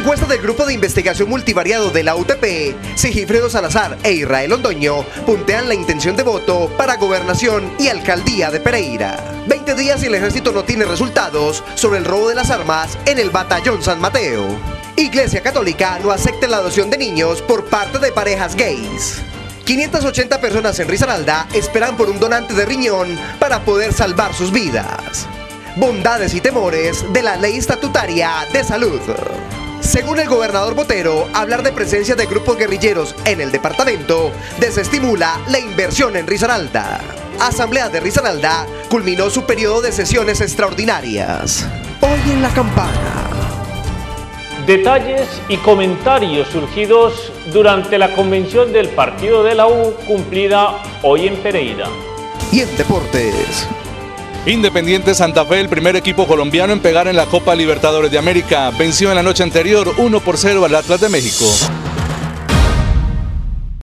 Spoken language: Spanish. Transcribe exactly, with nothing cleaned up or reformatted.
Encuesta del Grupo de Investigación Multivariado de la U T P, Sigifredo Salazar e Israel Londoño puntean la intención de voto para gobernación y alcaldía de Pereira. veinte días y el ejército no tiene resultados sobre el robo de las armas en el batallón San Mateo. Iglesia Católica no acepta la adopción de niños por parte de parejas gays. quinientas ochenta personas en Risaralda esperan por un donante de riñón para poder salvar sus vidas. Bondades y temores de la ley estatutaria de salud. Según el gobernador Botero, hablar de presencia de grupos guerrilleros en el departamento desestimula la inversión en Risaralda. Asamblea de Risaralda culminó su periodo de sesiones extraordinarias. Hoy en la campana. Detalles y comentarios surgidos durante la convención del partido de la U cumplida hoy en Pereira. Y en deportes. Independiente Santa Fe, el primer equipo colombiano en pegar en la Copa Libertadores de América, venció en la noche anterior uno por cero al Atlas de México.